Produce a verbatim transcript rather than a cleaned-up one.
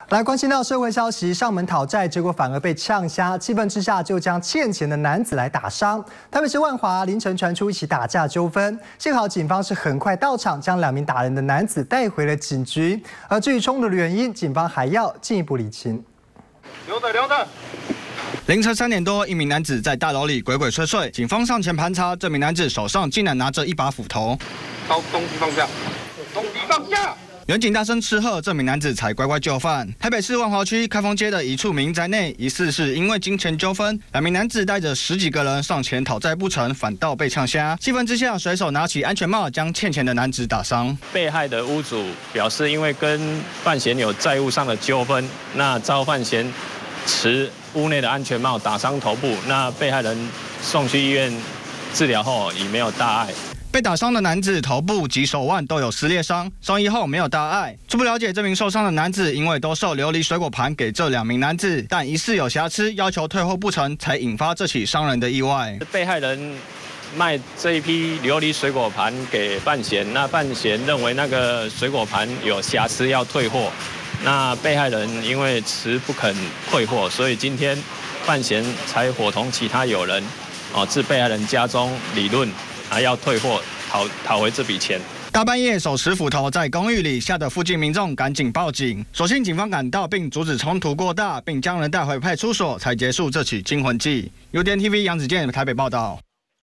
来关心到社会消息，上门讨债，结果反而被呛瞎，气愤之下就将欠钱的男子来打伤。台北市万华凌晨传出一起打架纠纷，幸好警方是很快到场，将两名打人的男子带回了警局。而至于冲突的原因，警方还要进一步理清。 留着，留着。 凌晨三点多，一名男子在大楼里鬼鬼祟祟，警方上前盘查，这名男子手上竟然拿着一把斧头。 把东西放下，东西放下。 远警大声斥喝，这名男子才乖乖就范。台北市万华区开封街的一处民宅内，疑似是因为金钱纠纷，两名男子带着十几个人上前讨债不成，反倒被呛瞎。气愤之下，随手拿起安全帽将欠钱的男子打伤。 被害的屋主表示，因为跟范闲有债务上的纠纷，那遭范闲持屋内的安全帽打伤头部，那被害人送去医院治疗后已没有大碍。 被打伤的男子头部及手腕都有撕裂伤，送医后没有大碍。初步了解，这名受伤的男子因为兜售琉璃水果盘给这两名男子，但疑似有瑕疵，要求退货不成，才引发这起伤人的意外。 被害人卖这一批琉璃水果盘给范闲，那范闲认为那个水果盘有瑕疵，要退货。那被害人因为迟不肯退货，所以今天范闲才伙同其他友人，哦，至被害人家中理论。 还要退货，讨讨回这笔钱。 大半夜手持斧头在公寓里，吓得附近民众赶紧报警。所幸警方赶到并阻止冲突过大，并将人带回派出所，才结束这起惊魂记。U D N T V 杨子健台北报道。